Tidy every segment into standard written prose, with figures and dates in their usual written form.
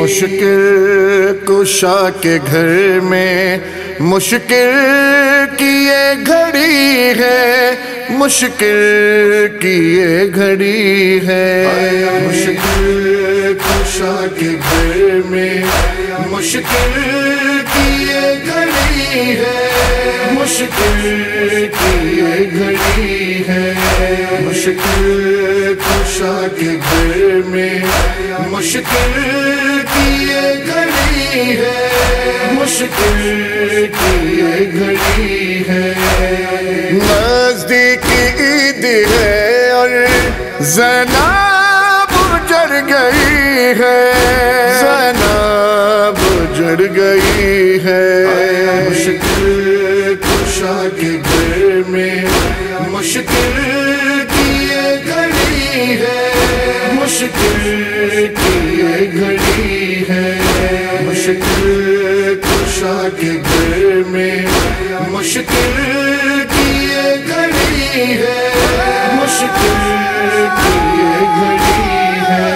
مشکل کشا کے گھر میں مشکل کی یہ گھڑی ہے، مشکل کی یہ گھڑی ہے، مشکل کشا کے گھر میں مشکل کی یہ گھڑی ہے، مشکل کی یہ گھڑی ہے، مشکل کشا کے گھر میں مشکل کی یہ گھڑی ہے، مشکل کی یہ گھڑی ہے۔ نزدیک عید ہے اور زینب اجڑ گئی ہے، زینب اجڑ گئی ہے، مشکل کشا کے گھر میں مشکل کی یہ گھڑی ہے، مشکل کی یہ گھڑی ہے، مشکل کشا کے گھر میں مشکل کی یہ گھڑی ہے، مشکل کی یہ گھڑی ہے۔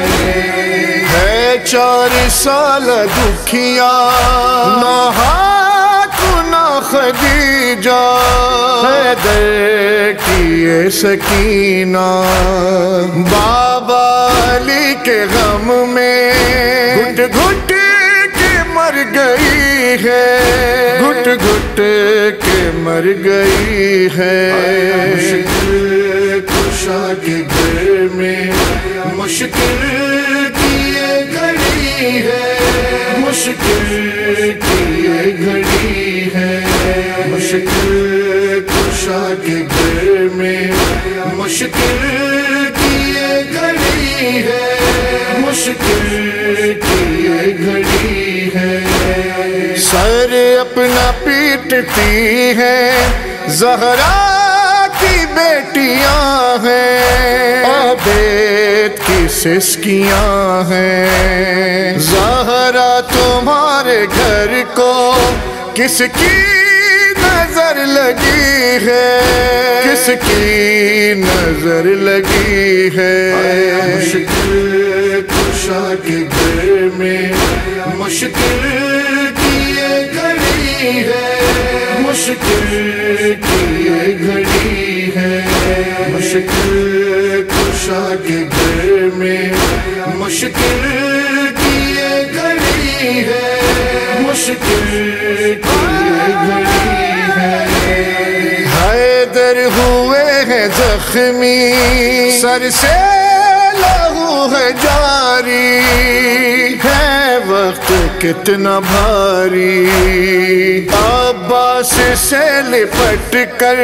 4 سال دکھیا نہ ہاتھ نہ خدیجہ، حیدر کی یہ سکینہ بابا علی کے غم میں گھٹ گھٹ کے مر گئی ہے، گھٹ گھٹ کے مر گئی ہے، مشکل کشا کے گھر میں مشکل کی یہ گھڑی ہے، مشکل کی یہ گھڑی ہے، مشکل کشا کے گھر میں مشکل کی یہ گھڑی ہے، مشکل کی یہ گھڑی ہے۔ سر اپنا پیٹتی ہیں، زہرا کی بیٹیاں ہیں، عبید کی سسکیاں ہیں، زہرا تمہارے گھر کو کس کی نظر لگی ہے، کس کی نظر لگی ہے، مشکل کشا کے گھر میں مشکل کی یہ گھڑی ہے، مشکل کی یہ گھڑی ہے، مشکل کشا کے گھر میں مشکل کی یہ گھڑی ہے، مشکل کی یہ گھڑی ہے۔ حیدر ہوئے ہیں زخمی، سر سے لہو ہے جاری، ہے وقت کتنا بھاری، عباس سے لپٹ کر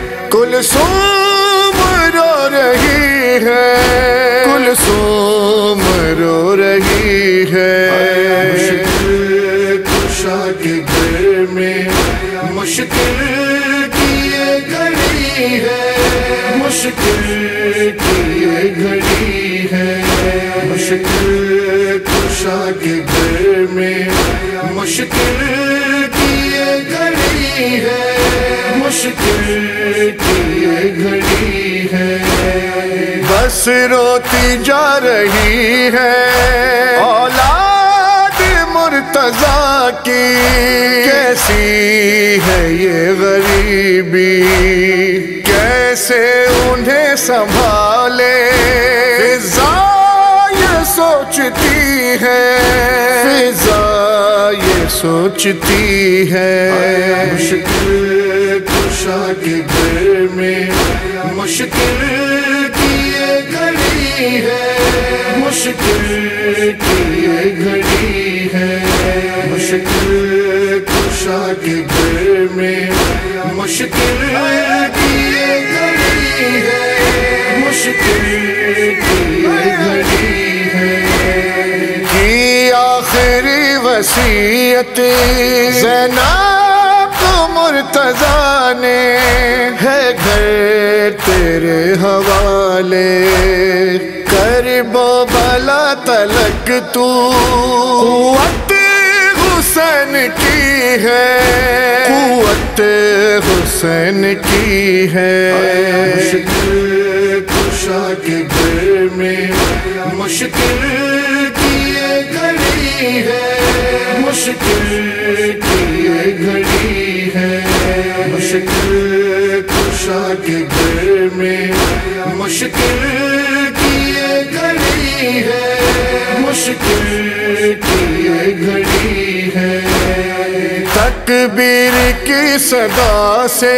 کلثوم رو رہی ہے، کلثوم رو رہی ہے، مشکل کشا کے گھر میں مشکل کی یہ گھڑی ہے، مشکل کی یہ گھڑی ہے، مشکل کشا کے گھر میں مشکل کی یہ گھڑی ہے، مشکل کی یہ گھڑی ہے۔ بس روتی جا رہی ہے اولاد مرتضیٰ کی، کیسی ہے یہ غریبی، کیسے انہیں سنبھالے، فضا یہ سوچتی ہے، فضا یہ سوچتی ہے، مشکل کشا کے گھر میں مشکل کی یہ گھڑی ہے، مشکل کی یہ گھڑی ہے، مشکل کشا کے گھر میں مشکل کی یہ گھڑی ہے، مشکل کی یہ گھڑی ہے۔ کی آخری وصیت زینب مرتضیٰ نے ہے، گھر تیرے حوالے، کرب و بلا تلک تو قوت حسین کی ہے، قوت حسین کی ہے، مشکل کشا کے گھر میں مشکل کی یہ گھڑی घड़ी है, मुश्किल की ये घड़ी है, मुश्किल कुशा के घर में, मुश्किल की ये घड़ी है, मुश्किल की ये घड़ी है। तकबीर की सदा से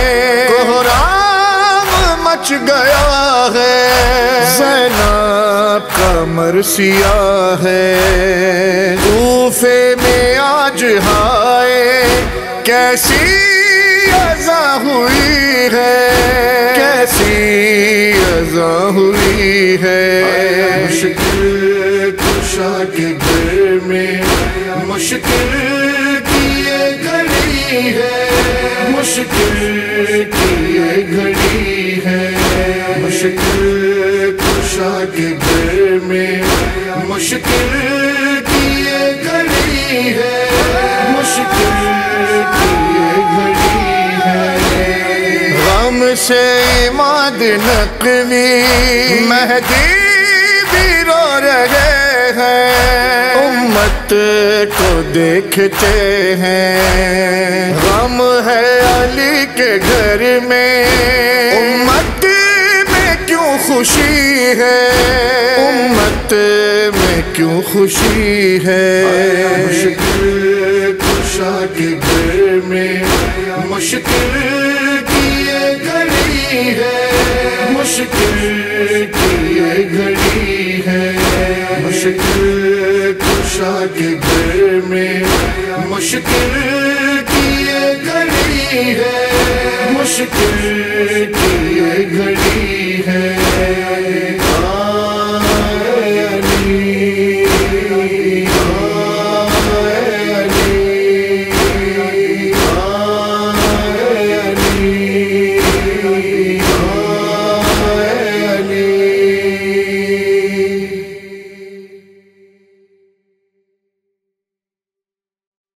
कोहराम मच गया है, ज़ैनब का मरसिया है, कूफे में आज हाय कैसी अज़ा हुई है, कैसी अज़ा हुई है। मुश्किल कुशा के घर में, मुश्किल की ये घड़ी है, मुश्किल की ये घड़ी है, मुश्किल कुशा के घर में, मुश्किल की ये घड़ी है, मुश्किल की ये घड़ी है। गम से इमाद नक़वी महदी भी रो रहे हैं, उम्मत को देखते हैं। गम है अली के घर में, उम्मत में क्यों खुशी है, उम्मत में क्यों खुशी है। मुश्किल कुशा के घर में, मुश्किल की ये घड़ी है, मुश्किल की ये घड़ी है, मुश्किल कुशा के घर में, मुश्किल की ये घड़ी है, मुश्किल की ये घड़ी है।